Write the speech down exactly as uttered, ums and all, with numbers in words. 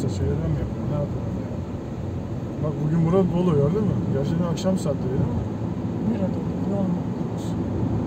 işte şehirden mi yapıyor? Ne yapıyor? Bak bugün burada dolu gördün mü? Gerçekten akşam saatleri değil mi? Nerede olur? Yol mu?